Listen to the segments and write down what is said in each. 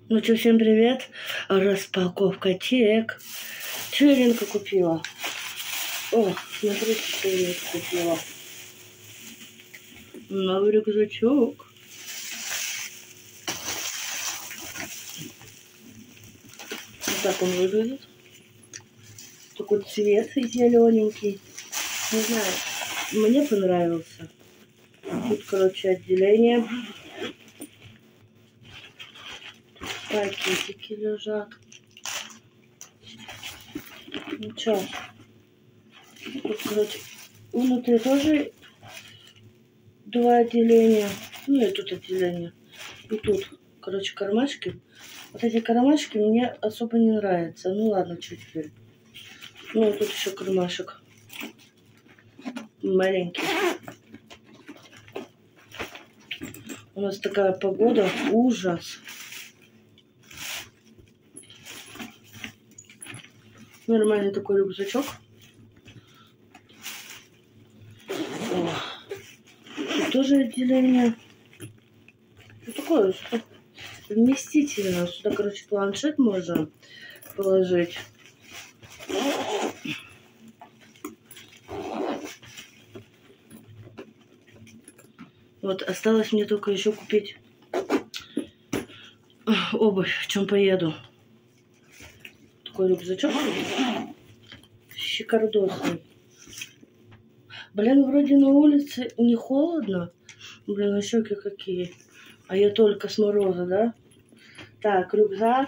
Ну что, всем привет. Распаковка тек. Что Иринка купила? О, смотрите, что Иринка купила. Новый рюкзачок. Вот так он выглядит. Такой цвет зелененький. Не знаю, мне понравился. Тут, короче, отделение. Пакетики лежат. Ну что, тут, короче, внутри тоже два отделения. Ну и тут отделение. И тут, короче, кармашки. Вот эти кармашки мне особо не нравятся. Ну ладно, что теперь. Ну и тут еще кармашек. Маленький. У нас такая погода. Ужас. Нормальный такой рюкзачок. О, тут тоже отделение. Ну, такое вместительное. Сюда, короче, планшет можно положить. Вот, осталось мне только еще купить обувь, в чем поеду. Такой рюкзачок шикардосный. Блин, вроде на улице не холодно. Блин, а щеки какие. А я только с мороза, да? Так, рюкзак.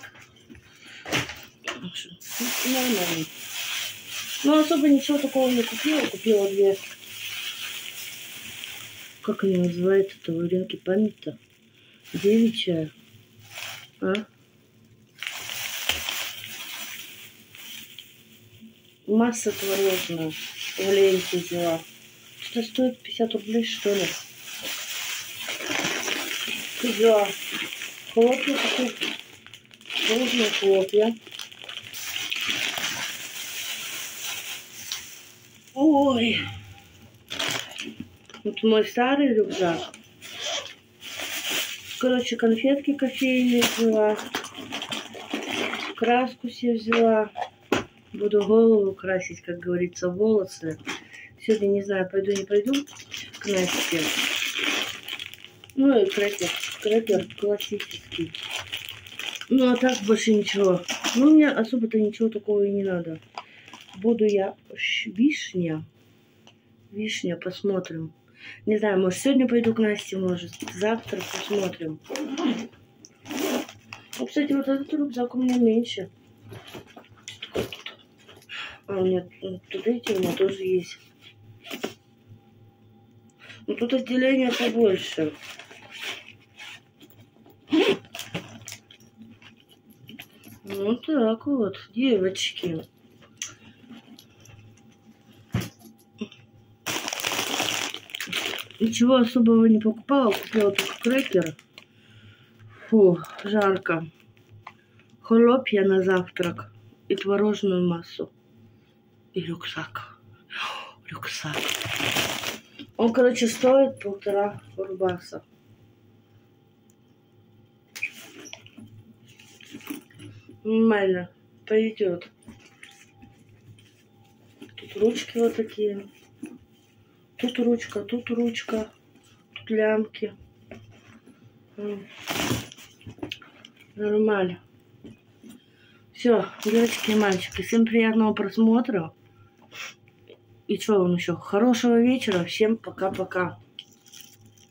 Нормально. Ну, особо ничего такого не купила. Купила две. Как они называются-то у Иринки? Память-то? Девичья. А? Масса творожная. В ленте взяла. Что стоит 50 рублей, что ли? Взяла хлопья такие. Творожные хлопья. Ой. Вот мой старый рюкзак. Короче, конфетки кофейные взяла. Краску себе взяла. Буду голову красить, как говорится, волосы. Сегодня, не знаю, пойду, не пойду к Насте. Ну и крекер. Крекер классический. Ну, а так больше ничего. Ну, мне особо-то ничего такого и не надо. Буду я вишня. Вишня, посмотрим. Не знаю, может, сегодня пойду к Насте, может, завтра посмотрим. Ну, кстати, вот этот рюкзак у меня меньше. А, нет, тут, видите, у меня тоже есть. Но тут отделение побольше. Вот так вот, девочки. Ничего особого не покупала, купила только крекер. Фу, жарко. Хлопья на завтрак и творожную массу. И рюкзак. Рюкзак. Он, короче, стоит 1,5 рубаса. Нормально. Пойдет. Тут ручки вот такие. Тут ручка, тут ручка. Тут лямки. Нормально. Все, девочки и мальчики, всем приятного просмотра. И что вам еще? Хорошего вечера. Всем пока-пока.